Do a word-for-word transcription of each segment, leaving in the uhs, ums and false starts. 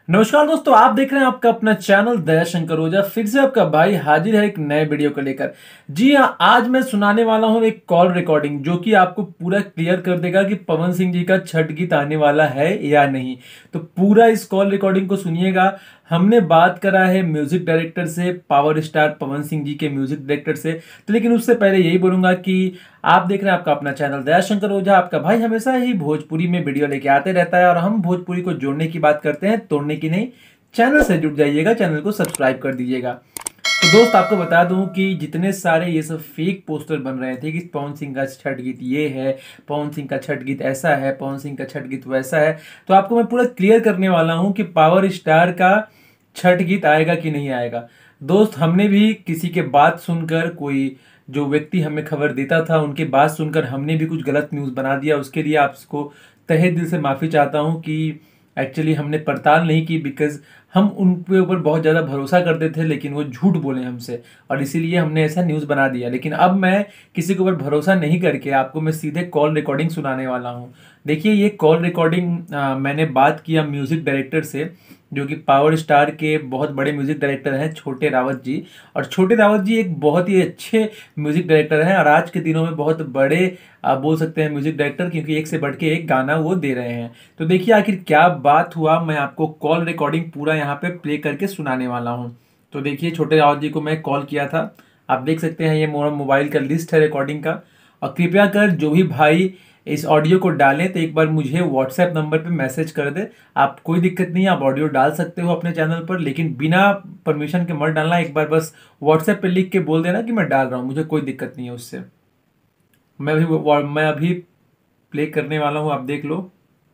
नमस्कार दोस्तों, आप देख रहे हैं आपका अपना चैनल दया शंकर ओझा। फिर से आपका भाई हाजिर है एक नए वीडियो को लेकर। जी हाँ, आज मैं सुनाने वाला हूँ एक कॉल रिकॉर्डिंग जो कि आपको पूरा क्लियर कर देगा कि पवन सिंह जी का छठ गीत आने वाला है या नहीं। तो पूरा इस कॉल रिकॉर्डिंग को सुनिएगा। हमने बात करा है म्यूजिक डायरेक्टर से, पावर स्टार पवन सिंह जी के म्यूजिक डायरेक्टर से। तो लेकिन उससे पहले यही बोलूंगा कि आप देख रहे हैं आपका अपना चैनल दया शंकर ओझा। आपका भाई हमेशा ही भोजपुरी में वीडियो लेके आते रहता है और हम भोजपुरी को जोड़ने की बात करते हैं, तोड़ने की नहीं। चैनल से जुड़ जाइएगा, चैनल को सब्सक्राइब कर दीजिएगा। तो दोस्त, आपको बता दूं कि जितने सारे ये सब फेक पोस्टर बन रहे थे कि पवन सिंह का छठ गीत ये है, पवन सिंह का छठ गीत ऐसा है, पवन सिंह का छठ गीत वैसा है, तो आपको मैं पूरा क्लियर करने वाला हूं कि पावर स्टार का छठ गीत आएगा कि नहीं आएगा। दोस्त, हमने भी किसी के बात सुनकर, कोई जो व्यक्ति हमें खबर देता था उनकी बात सुनकर हमने भी कुछ गलत न्यूज़ बना दिया। उसके लिए आपको तहे दिल से माफ़ी चाहता हूँ कि एक्चुअली हमने पड़ताल नहीं की, बिकॉज हम उनके ऊपर बहुत ज़्यादा भरोसा करते थे, लेकिन वो झूठ बोले हमसे और इसीलिए हमने ऐसा न्यूज़ बना दिया। लेकिन अब मैं किसी के ऊपर भरोसा नहीं करके आपको मैं सीधे कॉल रिकॉर्डिंग सुनाने वाला हूँ। देखिए, ये कॉल रिकॉर्डिंग मैंने बात किया म्यूज़िक डायरेक्टर से, जो कि पावर स्टार के बहुत बड़े म्यूजिक डायरेक्टर हैं, छोटे रावत जी। और छोटे रावत जी एक बहुत ही अच्छे म्यूजिक डायरेक्टर हैं और आज के दिनों में बहुत बड़े, आप बोल सकते हैं, म्यूजिक डायरेक्टर, क्योंकि एक से बढ़ के एक गाना वो दे रहे हैं। तो देखिए आखिर क्या बात हुआ, मैं आपको कॉल रिकॉर्डिंग पूरा यहाँ पे प्ले करके सुनाने वाला हूँ। तो देखिए, छोटे रावत जी को मैं कॉल किया था। आप देख सकते हैं, ये मोबाइल मोबाइल का लिस्ट है रिकॉर्डिंग का। और कृपया कर जो भी भाई इस ऑडियो को डालें तो एक बार मुझे व्हाट्सएप नंबर पे मैसेज कर दे। आप, कोई दिक्कत नहीं है, आप ऑडियो डाल सकते हो अपने चैनल पर, लेकिन बिना परमिशन के मत डालना। एक बार बस व्हाट्सएप पे लिख के बोल देना कि मैं डाल रहा हूँ, मुझे कोई दिक्कत नहीं है उससे। मैं अभी मैं अभी प्ले करने वाला हूँ, आप देख लो।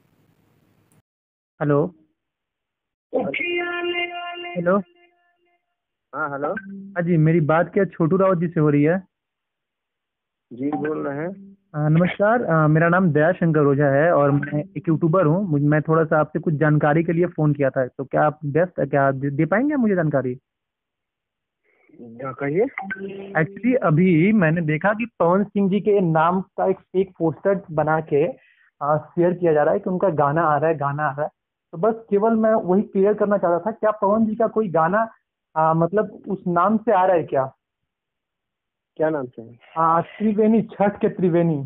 हेलो। हेलो। हाँ हेलो। हाँ जी, मेरी बात क्या छोटू रावत जी से हो रही है? जी बोल रहे हैं। अ, नमस्कार। अ, मेरा नाम दया शंकर ओझा है और मैं एक यूट्यूबर हूँ। मुझ मैं थोड़ा सा आपसे कुछ जानकारी के लिए फ़ोन किया था, तो क्या आप व्यस्त है? क्या आप दे, दे पाएंगे मुझे जानकारी? क्या कहिए। एक्चुअली अभी मैंने देखा कि पवन सिंह जी के नाम का एक फेक पोस्टर बना के शेयर किया जा रहा है कि उनका गाना आ रहा है, गाना आ रहा है। तो बस केवल मैं वही क्लियर करना चाह रहा था, क्या पवन जी का कोई गाना अ, मतलब उस नाम से आ रहा है क्या? क्या नाम से है? हाँ, त्रिवेणी, छठ के त्रिवेणी।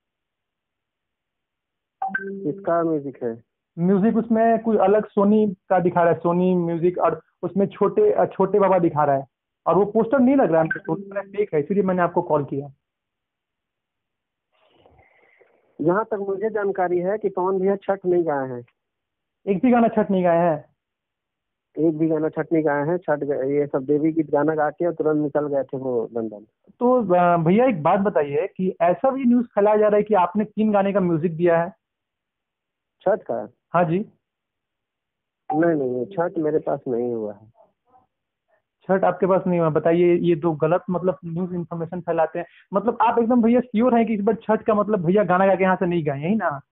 किसका म्यूजिक है? म्यूजिक उसमें कोई अलग सोनी का दिखा रहा है, सोनी म्यूजिक, और उसमें छोटे अ, छोटे बाबा दिखा रहा है। और वो पोस्टर नहीं लग रहा है, मुझे लग रहा है फेक है, इसलिए मैंने आपको कॉल किया। जहाँ तक मुझे जानकारी है कि पवन भैया छठ नहीं गाए हैं। एक भी गाना छठ नहीं गाया है? एक भी गाना छठ नहीं गाए हैं। छठ ग- ये सब देवी गीत गाना गा के और तुरंत निकल गए थे वो लंदन। तो अ, भैया एक बात बताइए कि ऐसा भी न्यूज़ फैलाया जा रहा है कि आपने तीन गाने का म्यूजिक दिया है। छठ का? हाँ जी। नहीं नहीं, ये छठ मेरे पास नहीं हुआ है। छठ आपके पास नहीं हुआ? बताइए, ये तो गलत मतलब न्यूज़ इन्फॉर्मेशन फैलाते हैं। मतलब आप एकदम भैया श्योर हैं कि इस बार छठ का मतलब भैया गाना गा के यहाँ से नहीं गाए, यही ना?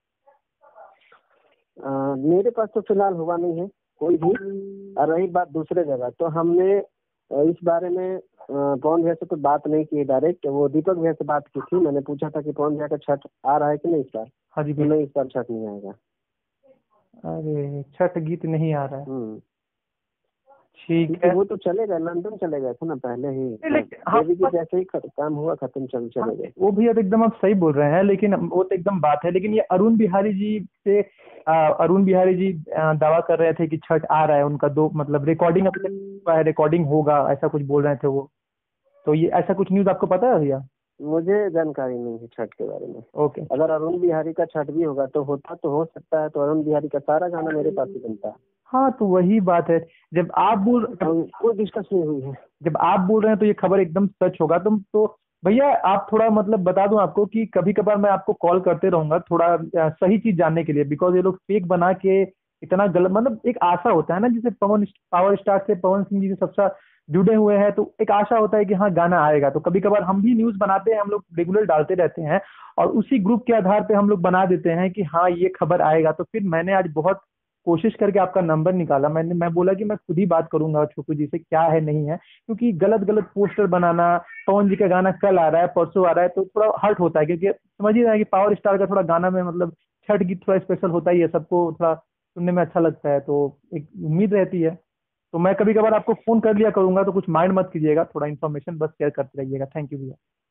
अ, मेरे पास तो फिलहाल हुआ नहीं है कोई भी। और रही बात दूसरे जगह, तो हमने अ, इस बारे में अ, पवन भैया से कोई बात नहीं की डायरेक्ट। वो दीपक भैया से बात की थी। मैंने पूछा था कि पवन भैया का छठ आ रहा है कि नहीं इस बार। हाँ जी तो भैया। नहीं, इस बार छठ नहीं आएगा। अरे, छठ गीत नहीं आ रहा है। हम्म। ठीक क्योंकि है। वो तो चले गए, लंदन चले गए थे ना पहले ही। नहीं, तो लेकिन हाँ, देवी की जैसे ही खत- काम हुआ खत्म, चल हाँ, चले गए। वो भी अब एकदम आप सही बोल रहे हैं, लेकिन वो तो एकदम बात है। लेकिन ये अरुण बिहारी जी से अ, अरुण बिहारी जी अ, दावा कर रहे थे कि छठ आ रहा है उनका, दो मतलब रिकॉर्डिंग अभी तक नहीं हुआ है, रिकॉर्डिंग होगा, ऐसा कुछ बोल रहे थे वो। तो ये ऐसा कुछ न्यूज़ आपको पता है भैया? मुझे जानकारी नहीं है छठ के बारे में। ओके। अगर अरुण बिहारी का छठ भी होगा तो होता तो हो सकता है, तो अरुण बिहारी का सारा गाना मेरे पास ही बनता है। हाँ, तो वही बात है। जब आप बोल जब, और कोई डिस्कस नहीं हुई है। जब आप बोल रहे हैं तो ये खबर एकदम सच होगा। तुम तो भैया आप थोड़ा मतलब बता दूं आपको कि कभी कभार मैं आपको कॉल करते रहूंगा थोड़ा अ, सही चीज जानने के लिए, बिकॉज ये लोग फेक बना के इतना गलत, मतलब एक आशा होता है ना, जैसे पवन पावर स्टार से पवन सिंह जी से सबसे जुड़े हुए हैं, तो एक आशा होता है कि हाँ गाना आएगा। तो कभी कभार हम भी न्यूज बनाते हैं, हम लोग रेगुलर डालते रहते हैं, और उसी ग्रुप के आधार पे हम लोग बना देते हैं कि हाँ ये खबर आएगा। तो फिर मैंने आज बहुत कोशिश करके आपका नंबर निकाला। मैंने मैं बोला कि मैं खुद ही बात करूंगा छोटू जी से, क्या है नहीं है, क्योंकि गलत गलत पोस्टर बनाना, पवन जी का गाना कल आ रहा है, परसों आ रहा है, तो थोड़ा हर्ट होता है, क्योंकि समझ ही रहे हैं कि पावर स्टार का थोड़ा गाना में मतलब छठ गीत थोड़ा स्पेशल होता ही है, सबको थोड़ा सुनने में अच्छा लगता है, तो एक उम्मीद रहती है। तो मैं कभी कभार आपको फोन कर लिया करूंगा, तो कुछ माइंड मत कीजिएगा, थोड़ा इन्फॉर्मेशन बस शेयर करते रहिएगा। थैंक यू भैया।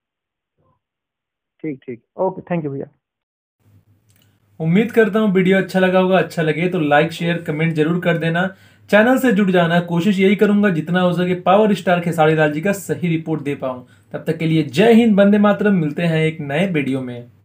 ठीक ठीक। ओके, थैंक यू भैया। उम्मीद करता हूँ वीडियो अच्छा लगा होगा। अच्छा लगे तो लाइक शेयर कमेंट जरूर कर देना। चैनल से जुड़ जाना। कोशिश यही करूंगा जितना हो सके पावर स्टार खेसारी लाल जी का सही रिपोर्ट दे पाऊं। तब तक के लिए जय हिंद, वंदे मातरम। मिलते हैं एक नए वीडियो में।